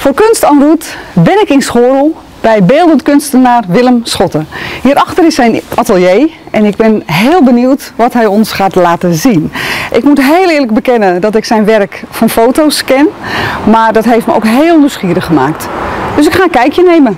Voor Kunst en Route ben ik in Schorel bij beeldend kunstenaar Willem Schotten. Hierachter is zijn atelier en ik ben heel benieuwd wat hij ons gaat laten zien. Ik moet heel eerlijk bekennen dat ik zijn werk van foto's ken, maar dat heeft me ook heel nieuwsgierig gemaakt. Dus ik ga een kijkje nemen.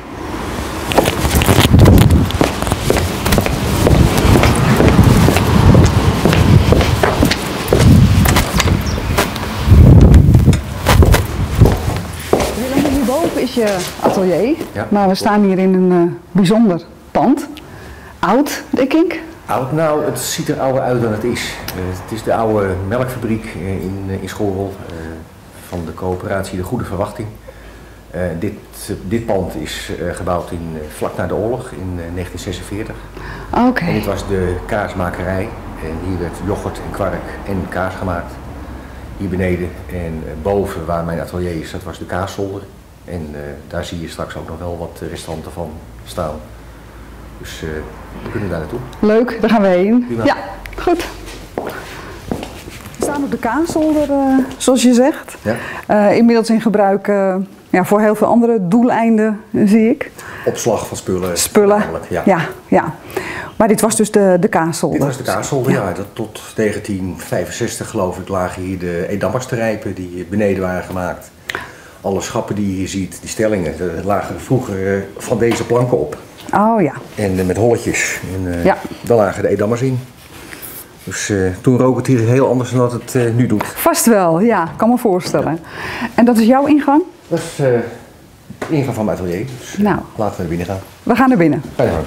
Hierboven is je atelier, Ja, maar we staan hier in een bijzonder pand. Oud, denk ik. Oud? Nou, het ziet er ouder uit dan het is. Het is de oude melkfabriek in Schorel van de coöperatie De Goede Verwachting. Dit pand is gebouwd vlak na de oorlog in 1946. Oké. En dit was de kaasmakerij. En hier werd yoghurt en kwark en kaas gemaakt. Hier beneden en boven waar mijn atelier is, dat was de kaaszolder. En daar zie je straks ook nog wel wat restanten van staan. Dus we kunnen daar naartoe. Leuk, daar gaan we heen. Prima. Ja, goed. We staan op de kaaszolder, zoals je zegt. Ja. Inmiddels in gebruik voor heel veel andere doeleinden, zie ik. Opslag van spullen. Spullen, Ja. ja. Maar dit was dus de kaaszolder. Dit was de kaaszolder, ja. Tot 1965 geloof ik lagen hier de Edammers te rijpen die beneden waren gemaakt. Alle schappen die je hier ziet, die stellingen, lagen vroeger van deze planken op. Oh ja. En met holletjes. En Ja. daar lagen de Edammers in. Dus toen rook het hier heel anders dan dat het nu doet. Vast wel, ja, kan me voorstellen. Ja. En dat is jouw ingang? Dat is de ingang van mijn atelier. Dus Nou. laten we naar binnen gaan. We gaan naar binnen. Ga je gang.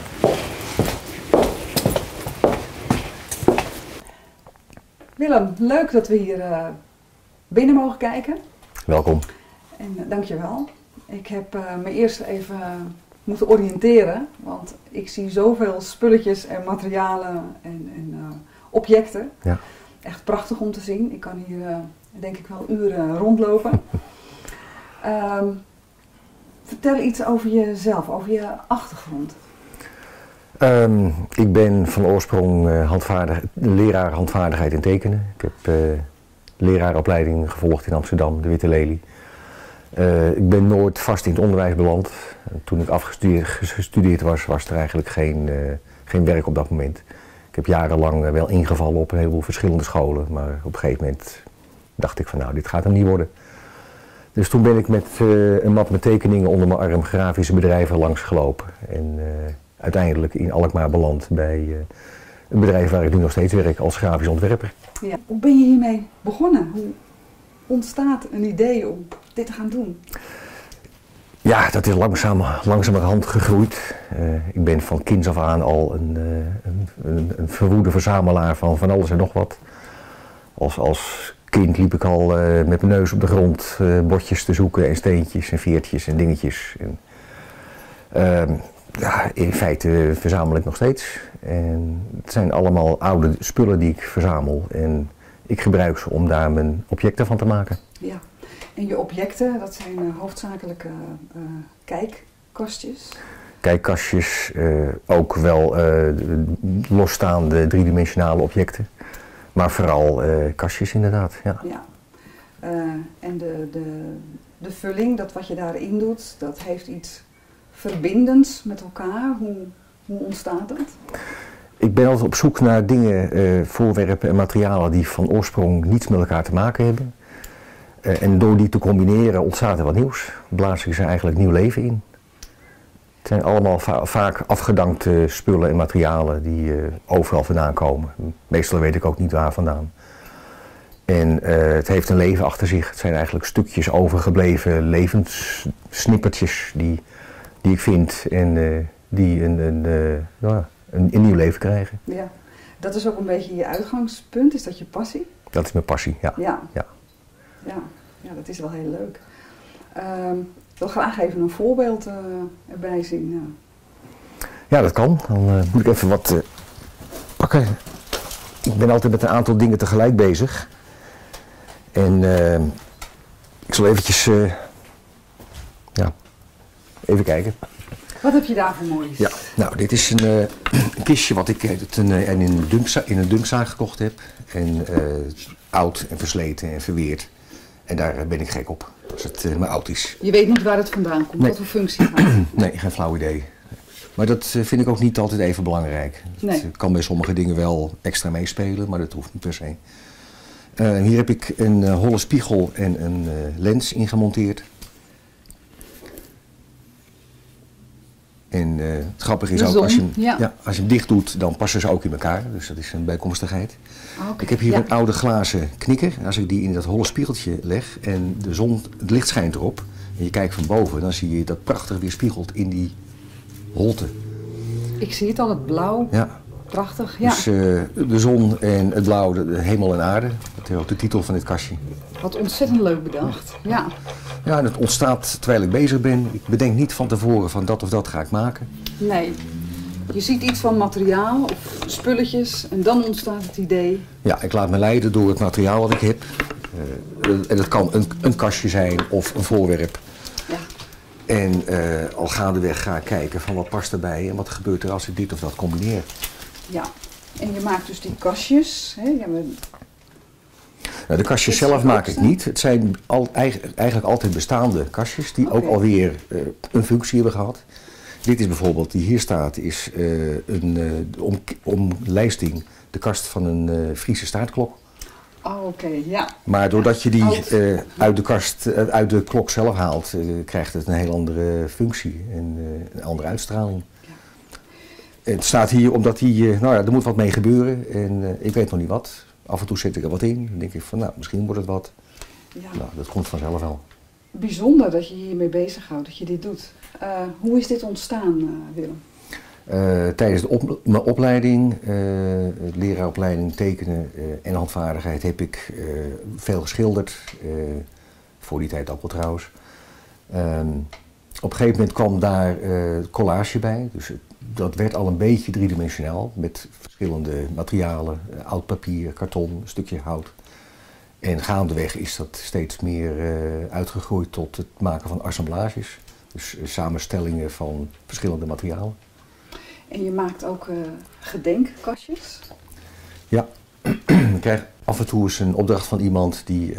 Willem, leuk dat we hier binnen mogen kijken. Welkom. En dankjewel. Ik heb me eerst even moeten oriënteren, want ik zie zoveel spulletjes en materialen en objecten. Ja. Echt prachtig om te zien. Ik kan hier denk ik wel uren rondlopen. Vertel iets over jezelf, over je achtergrond. Ik ben van oorsprong leraar handvaardigheid en tekenen. Ik heb leraaropleiding gevolgd in Amsterdam, de Witte Lelie. Ik ben nooit vast in het onderwijs beland. Toen ik afgestudeerd was, was er eigenlijk geen werk op dat moment. Ik heb jarenlang wel ingevallen op een heleboel verschillende scholen, maar op een gegeven moment dacht ik van nou, dit gaat hem niet worden. Dus toen ben ik met een map met tekeningen onder mijn arm grafische bedrijven langsgelopen. En uiteindelijk in Alkmaar beland bij een bedrijf waar ik nu nog steeds werk als grafisch ontwerper. Ja. Hoe ben je hiermee begonnen? Hoe ontstaat een idee om dit te gaan doen? Ja, dat is langzamerhand gegroeid. Ik ben van kinds af aan al een verwoede verzamelaar van alles en nog wat. Als kind liep ik al met mijn neus op de grond botjes te zoeken en steentjes en veertjes en dingetjes. Ja, in feite verzamel ik nog steeds. En het zijn allemaal oude spullen die ik verzamel en ik gebruik ze om daar mijn objecten van te maken. Ja. En je objecten, dat zijn hoofdzakelijk kijkkastjes? Kijkkastjes, ook wel losstaande driedimensionale objecten. Maar vooral kastjes inderdaad, ja. Ja. En de vulling, dat wat je daarin doet, dat heeft iets verbindends met elkaar. Hoe ontstaat dat? Ik ben altijd op zoek naar dingen, voorwerpen en materialen die van oorsprong niets met elkaar te maken hebben. En door die te combineren ontstaat er wat nieuws. Blaas ik ze eigenlijk nieuw leven in. Het zijn allemaal vaak afgedankte spullen en materialen die overal vandaan komen. Meestal weet ik ook niet waar vandaan. En het heeft een leven achter zich. Het zijn eigenlijk stukjes overgebleven levenssnippertjes die ik vind en die een nieuw leven krijgen. Ja, dat is ook een beetje je uitgangspunt. Is dat je passie? Dat is mijn passie, ja. Ja, dat is wel heel leuk. Ik wil graag even een voorbeeld erbij zien. Ja, dat kan. Dan moet ik even wat pakken. Ik ben altijd met een aantal dingen tegelijk bezig. En ik zal eventjes even kijken. Wat heb je daar voor moois? Ja, nou, dit is een kistje wat ik in een dunkzaag gekocht heb. En oud en versleten en verweerd. En daar ben ik gek op. als het maar oud is. Je weet niet waar het vandaan komt, Nee. wat voor functie het heeft. Nee, geen flauw idee. Maar dat vind ik ook niet altijd even belangrijk. Nee. Het kan bij sommige dingen wel extra meespelen, maar dat hoeft niet per se. Hier heb ik een holle spiegel en een lens ingemonteerd. En het grappige is De ook, zon, als je, ja. als je hem dicht doet, dan passen ze ook in elkaar. Dus dat is een bijkomstigheid. Oké, Ik heb hier ja. een oude glazen knikker. Als ik die in dat holle spiegeltje leg en de zon, het licht schijnt erop en je kijkt van boven, dan zie je dat prachtig weer spiegelt in die holte. Ik zie het al, het blauw. Ja. Prachtig, ja. Dus de zon en het blauw, de hemel en aarde. Dat is ook de titel van dit kastje. Wat ontzettend leuk bedacht. Ja. Ja, en het ontstaat terwijl ik bezig ben. Ik bedenk niet van tevoren van dat of dat ga ik maken. Nee. Je ziet iets van materiaal of spulletjes en dan ontstaat het idee. Ja, ik laat me leiden door het materiaal wat ik heb. En dat kan een kastje zijn of een voorwerp. Ja. En al gaandeweg ga ik kijken van wat past erbij en wat gebeurt er als ik dit of dat combineer. Ja. En je maakt dus die kastjes. Hè? Ja, Nou, de kastjes zelf maak ik niet. Het zijn eigenlijk altijd bestaande kastjes die ook alweer een functie hebben gehad. Dit is bijvoorbeeld, die hier staat, is een omlijsting, de kast van een Friese staartklok. Oh, oké, ja. Maar doordat je die Oud. uit de klok zelf haalt, krijgt het een heel andere functie en een andere uitstraling. Ja. Het staat hier omdat die, nou ja, er moet wat mee gebeuren en ik weet nog niet wat. Af en toe zet ik er wat in, dan denk ik van nou, misschien wordt het wat. Ja. Nou, dat komt vanzelf wel. Bijzonder dat je hiermee bezighoudt, dat je dit doet. Hoe is dit ontstaan, Willem? Tijdens mijn opleiding, leraaropleiding tekenen en handvaardigheid, heb ik veel geschilderd. Voor die tijd ook wel trouwens. Op een gegeven moment kwam daar collage bij. Dus dat werd al een beetje driedimensionaal met verschillende materialen. Oud papier, karton, een stukje hout. En gaandeweg is dat steeds meer uitgegroeid tot het maken van assemblages. Dus samenstellingen van verschillende materialen. En je maakt ook gedenkkastjes? Ja, ik krijg af en toe eens een opdracht van iemand die,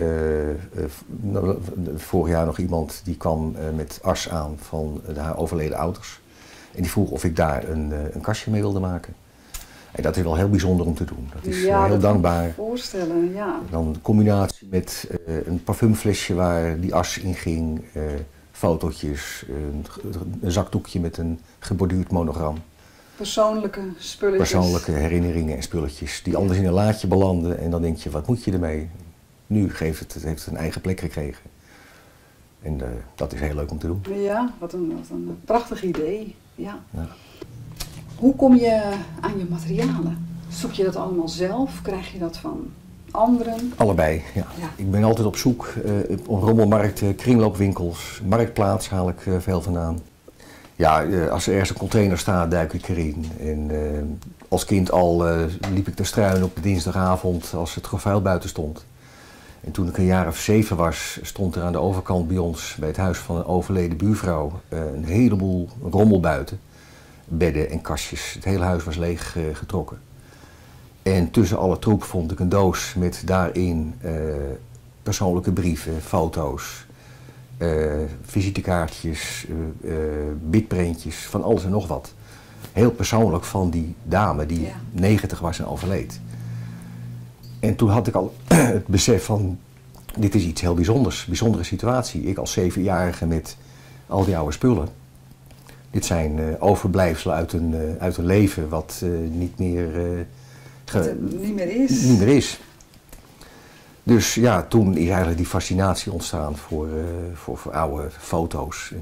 vorig jaar nog iemand die kwam met as aan van haar overleden ouders. En die vroeg of ik daar een kastje mee wilde maken. En dat is wel heel bijzonder om te doen. Dat is Ja, heel dat dankbaar. kan ik me voorstellen, ja. Dan de combinatie met een parfumflesje waar die as in ging, fotootjes, een zakdoekje met een geborduurd monogram. Persoonlijke spulletjes. Persoonlijke herinneringen en spulletjes die anders in een laadje belanden en dan denk je, wat moet je ermee? Nu heeft het een eigen plek gekregen. En dat is heel leuk om te doen. Ja, wat een prachtig idee. Ja. Ja. Hoe kom je aan je materialen? Zoek je dat allemaal zelf? Krijg je dat van anderen? Allebei, ja. Ja. Ik ben altijd op zoek op rommelmarkten, kringloopwinkels, marktplaats haal ik veel vandaan. Ja, als er ergens een container staat, duik ik erin. En als kind al liep ik te struinen op de dinsdagavond als het vuil buiten stond. En toen ik een jaar of 7 was, stond er aan de overkant bij ons, bij het huis van een overleden buurvrouw, een heleboel rommel buiten. Bedden en kastjes. Het hele huis was leeg getrokken. En tussen alle troep vond ik een doos met daarin persoonlijke brieven, foto's, visitekaartjes, bitprintjes, van alles en nog wat. Heel persoonlijk van die dame die 90 was en overleed. En toen had ik al het besef van, dit is iets heel bijzonders, bijzondere situatie. Ik als 7-jarige met al die oude spullen. Dit zijn overblijfselen uit een leven wat niet meer niet meer is. Dus ja, toen is eigenlijk die fascinatie ontstaan voor oude foto's.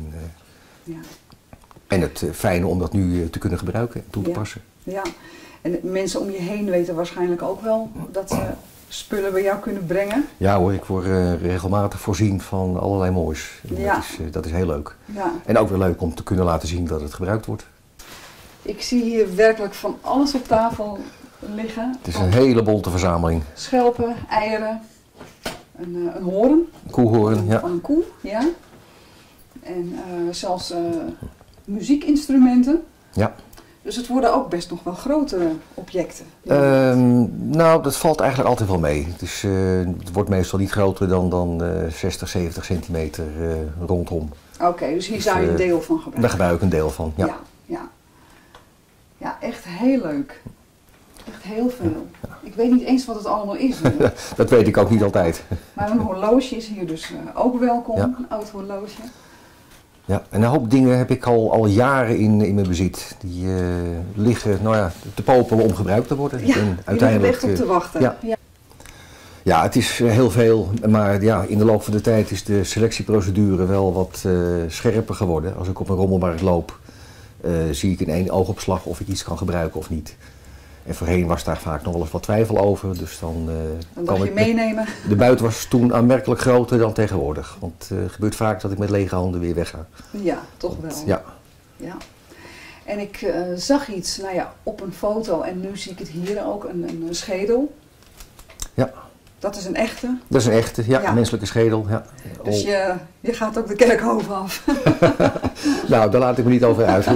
En het fijne om dat nu te kunnen gebruiken en toe te passen. Ja, en de mensen om je heen weten waarschijnlijk ook wel dat ze spullen bij jou kunnen brengen. Ja hoor, ik word regelmatig voorzien van allerlei moois. Ja. Dat is heel leuk. Ja. En ook weer leuk om te kunnen laten zien dat het gebruikt wordt. Ik zie hier werkelijk van alles op tafel liggen. Het is een hele bonte verzameling. Schelpen, eieren, een hoorn. Koehoorn, ja. Van een koe, ja. En zelfs muziekinstrumenten. Ja. Dus het worden ook best nog wel grote objecten? Nou, dat valt eigenlijk altijd wel mee. Dus, het wordt meestal niet groter dan 60, 70 centimeter rondom. Oké, dus hier zou je een deel van gebruiken? Daar gebruik ik een deel van, ja. Ja, echt heel leuk. Echt heel veel. Ja. Ik weet niet eens wat het allemaal is. Dat weet ik ook niet altijd. Maar een horloge is hier dus ook welkom, een oud horloge. Ja, en een hoop dingen heb ik al jaren in mijn bezit. Die liggen te popelen om gebruikt te worden. Ja, en uiteindelijk echt op te wachten. Ja, het is heel veel, maar ja, in de loop van de tijd is de selectieprocedure wel wat scherper geworden. Als ik op een rommelmarkt loop, zie ik in één oogopslag of ik iets kan gebruiken of niet. En voorheen was daar vaak nog wel eens wat twijfel over, dus dan kan je meenemen. De buit was toen aanmerkelijk groter dan tegenwoordig, want het gebeurt vaak dat ik met lege handen weer wegga. Ja, toch wel. Ja. En ik zag iets op een foto en nu zie ik het hier ook, een schedel. Ja. Dat is een echte? Dat is een echte, ja. Menselijke schedel. Ja. Dus je gaat ook de kerkhoven af? Nou, daar laat ik me niet over uit.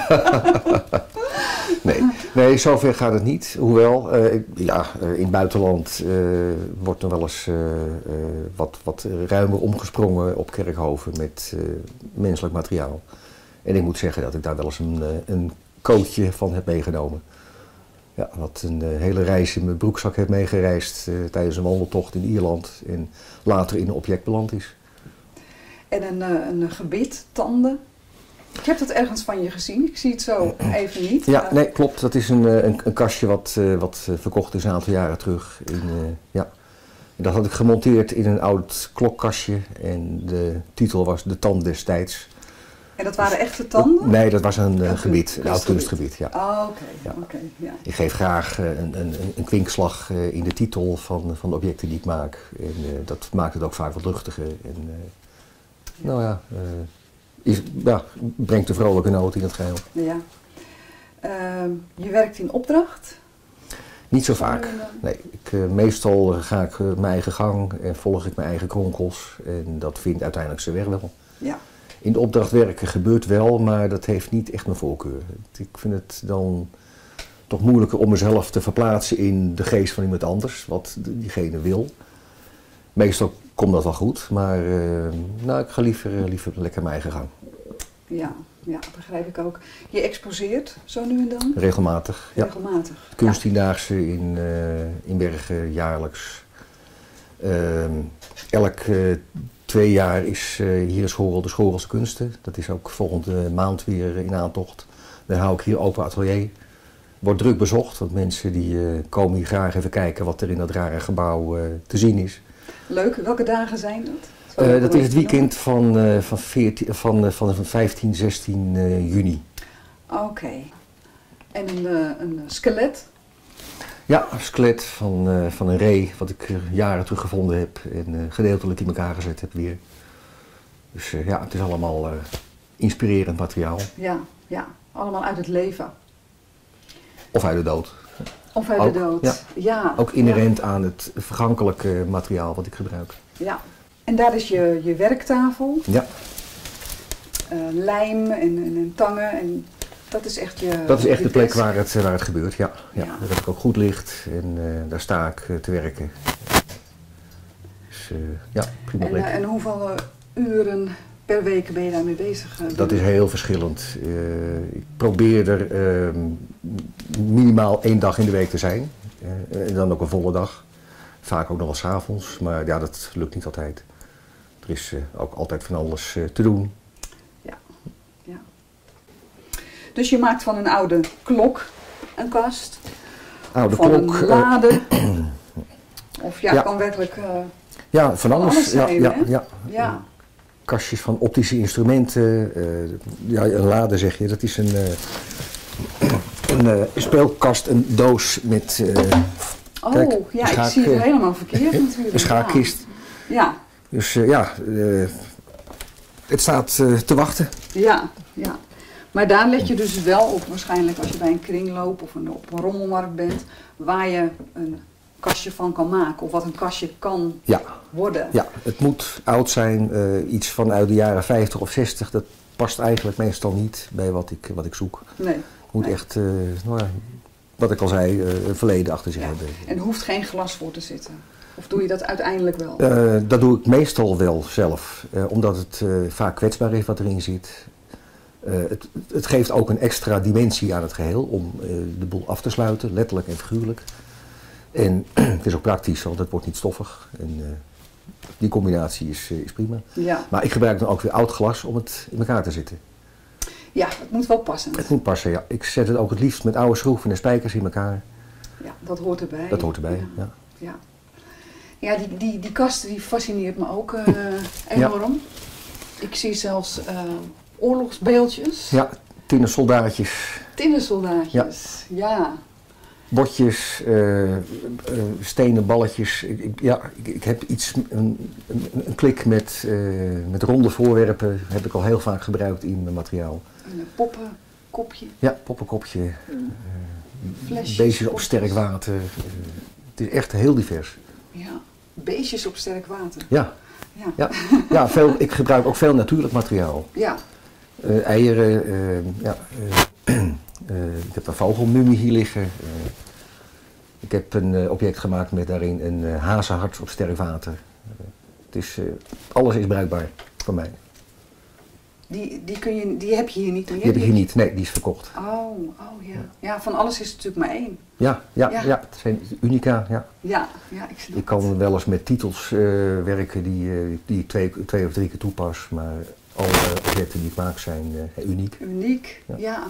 Nee, zover gaat het niet. Hoewel, in het buitenland wordt er wel eens wat ruimer omgesprongen op kerkhoven met menselijk materiaal. En ik moet zeggen dat ik daar wel eens een kootje van heb meegenomen. Ja, wat een hele reis in mijn broekzak heb meegereisd tijdens een wandeltocht in Ierland en later in een object beland is. En een gebit, tanden? Ik heb dat ergens van je gezien, ik zie het zo even niet. Ja, nee, klopt. Dat is een kastje wat verkocht is een aantal jaren terug. Dat had ik gemonteerd in een oud klokkastje en de titel was De Tand des Tijds. En dat waren echte tanden? Nee, dat was een gebied, een oud kunstgebied. Ja. Oh, oké. Ik geef graag een kwinkslag in de titel van de objecten die ik maak. En dat maakt het ook vaak wat luchtiger. En, brengt de vrolijke noot in het geheel. Ja. Je werkt in opdracht? Niet zo vaak. Nee, meestal ga ik mijn eigen gang en volg ik mijn eigen kronkels. En dat vindt uiteindelijk zijn weg wel. Ja. In de opdracht werken gebeurt wel, maar dat heeft niet echt mijn voorkeur. Ik vind het dan toch moeilijker om mezelf te verplaatsen in de geest van iemand anders, wat diegene wil. Meestal komt dat wel goed, maar ik ga liever lekker mijn eigen gang. Ja, begrijp ik ook. Je exposeert zo nu en dan? Regelmatig, ja. Regelmatig. Kunsttiendaagse in Bergen jaarlijks. Elk 2 jaar is hier in Schorrel de Schorrelse Kunsten. Dat is ook volgende maand weer in aantocht. Dan hou ik hier open atelier. Wordt druk bezocht, want mensen die komen hier graag even kijken wat er in dat rare gebouw te zien is. Leuk, welke dagen zijn dat? Dat is het weekend van 15, 16 juni. Oké. En een skelet? Ja, een skelet van een ree, wat ik jaren terug gevonden heb en gedeeltelijk in elkaar gezet heb weer. Dus het is allemaal inspirerend materiaal. Ja, allemaal uit het leven. Of uit de dood. Of uit de dood, ja. Ook inherent aan het vergankelijke materiaal wat ik gebruik. Ja, en daar is je werktafel. Ja. Lijm en tangen en dat is echt je... Dat is echt de plek waar het gebeurt, ja. Daar heb ik ook goed licht en daar sta ik te werken. Dus prima plek. En hoeveel uren per week ben je daarmee bezig? Dat is heel verschillend. Ik probeer er minimaal 1 dag in de week te zijn. En dan ook een volle dag. Vaak ook nog wel 's avonds, maar dat lukt niet altijd. Er is ook altijd van alles te doen. Ja. Dus je maakt van een oude klok een kast. Oude van klok. Een lade. Of kan werkelijk van alles zijn, ja. Kastjes van optische instrumenten. Een lade zeg je. Dat is een speelkast, een doos met... kijk, ik zie het helemaal verkeerd natuurlijk. Een schaakkist. Ja. Dus het staat te wachten. Ja. Maar daar let je dus wel op, waarschijnlijk als je bij een kringloop of op een rommelmarkt bent, waar je een kastje van kan maken of wat een kastje kan worden. Ja, het moet oud zijn, iets van uit de jaren 50 of 60, dat past eigenlijk meestal niet bij wat ik zoek. Nee. Moet echt, nou ja, wat ik al zei, een verleden achter zich hebben. En er hoeft geen glas voor te zitten? Of doe je dat uiteindelijk wel? Dat doe ik meestal wel zelf, omdat het vaak kwetsbaar is wat erin zit. Het geeft ook een extra dimensie aan het geheel om de boel af te sluiten, letterlijk en figuurlijk. En het is ook praktisch, want het wordt niet stoffig. En, die combinatie is prima. Ja. Maar ik gebruik dan ook weer oud glas om het in elkaar te zetten. Ja, het moet wel passen. Het moet passen, ja. Ik zet het ook het liefst met oude schroeven en spijkers in elkaar. Ja, dat hoort erbij. Dat hoort erbij, ja. Ja, ja die kast die fascineert me ook enorm. Ja. Ik zie zelfs oorlogsbeeldjes. Ja, tinnen soldaatjes. Tinnen soldaatjes, ja. Botjes, stenen balletjes. Ik heb een klik met ronde voorwerpen. Heb ik al heel vaak gebruikt in mijn materiaal. Een poppenkopje. Ja, poppenkopje. Flesjes, beestjes op sterk water. Het is echt heel divers. Ja, beestjes op sterk water. Ja, ik gebruik ook veel natuurlijk materiaal. Ja. Eieren, ik heb een vogelmummie hier liggen. Ik heb een object gemaakt met daarin een hazenhart op sterk water. Alles is bruikbaar voor mij. Die heb je hier niet meer? Die heb ik hier niet, nee, die is verkocht. Oh ja. Ja, van alles is er natuurlijk maar één. Ja, het zijn unica, ja. Ja, ik snap Ik kan wel eens met titels werken die ik twee of drie keer toepas, maar alle objecten die ik maak zijn uniek. Uniek, ja.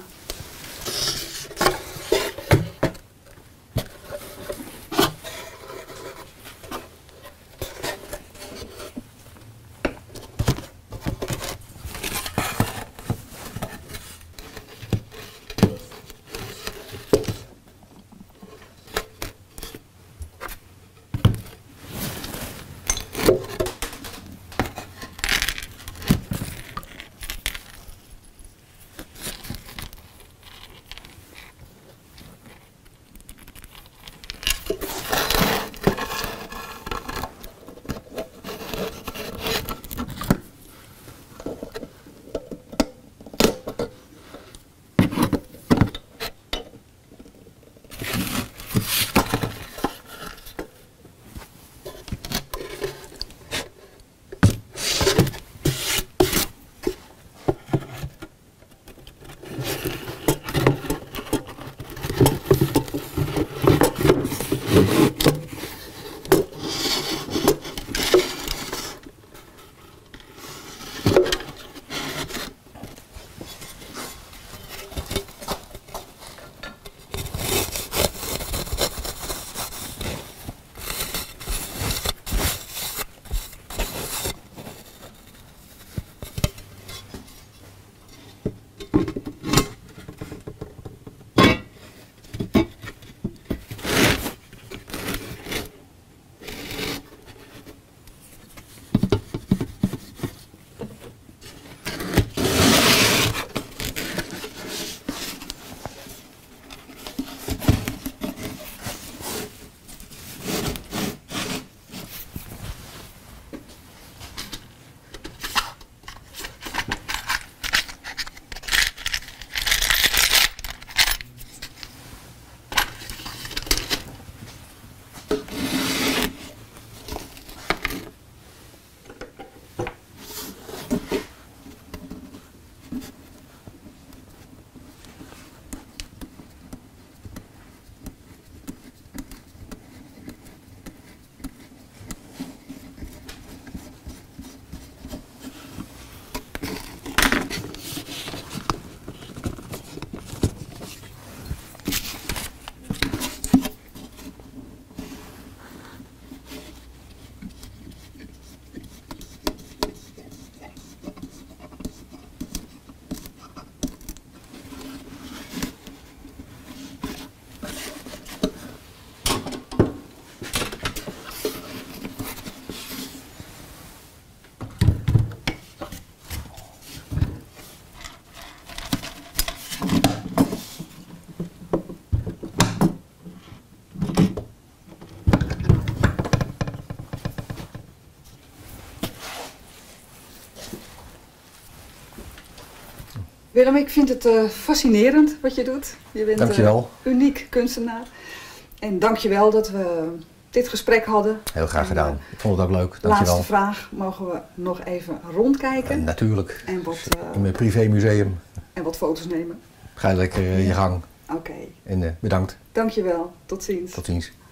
Willem, ik vind het fascinerend wat je doet. Je bent Dankjewel. Uniek kunstenaar. En dankjewel dat we dit gesprek hadden. Heel graag gedaan. Ik vond het ook leuk. Dankjewel. Laatste vraag. Mogen we nog even rondkijken? Natuurlijk. En wat, in mijn privémuseum. En wat foto's nemen. Ga je lekker je gang. Oké. En bedankt. Dankjewel. Tot ziens. Tot ziens.